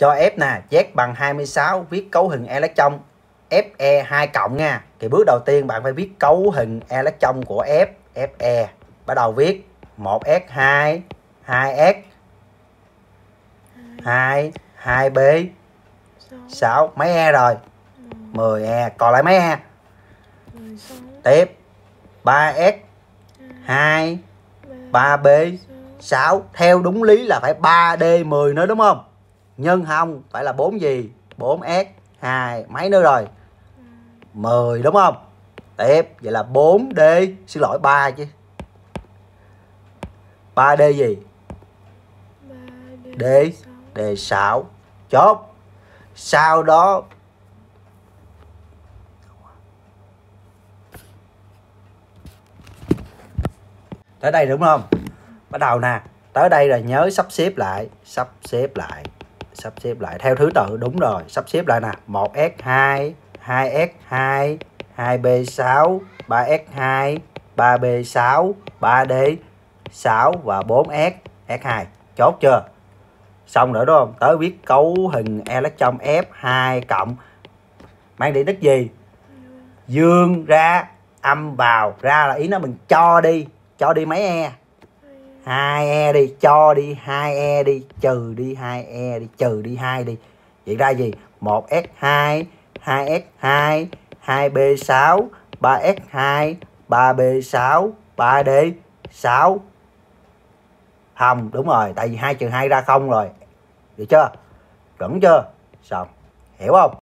Cho F nè, Z bằng 26, viết cấu hình electron Fe 2 cộng nha. Thì bước đầu tiên bạn phải viết cấu hình electron của F, Fe. Bắt đầu viết 1s2, 2s, 2, 2b, 6. Mấy E rồi? 10 E. Còn lại mấy E? Tiếp 3s, 2, 3b, 6. Theo đúng lý là phải 3D10 nữa đúng không? Nhưng không, phải là 4 gì? 4s, 2. Mấy nữa rồi? 10 đúng không? Tiếp, vậy là 4D, xin lỗi 3 chứ. 3D gì? D6. Chốt. Sau đó tới đây đúng không? Bắt đầu nè, tới đây là nhớ sắp xếp lại theo thứ tự. Đúng rồi, sắp xếp lại nè. 1s2, 2s2, 2b6, 3s2, 3b6, 3d6 và 4s, s2. Chốt chưa? Xong nữa đúng không? Tới viết cấu hình electron F2 cộng. Mang điện tích gì? Dương ra, âm vào. Ra là ý nó mình cho đi. Cho đi mấy E? 2E đi. Cho đi 2E đi. Trừ đi 2E đi. Trừ đi 2 đi. Vậy ra gì? 1S2, 2S2, 2B6, 3S2, 3B6, 3D6. Không, đúng rồi. Tại vì 2 trừ 2 ra không rồi. Được chưa? Chuẩn chưa? Xong. Hiểu không?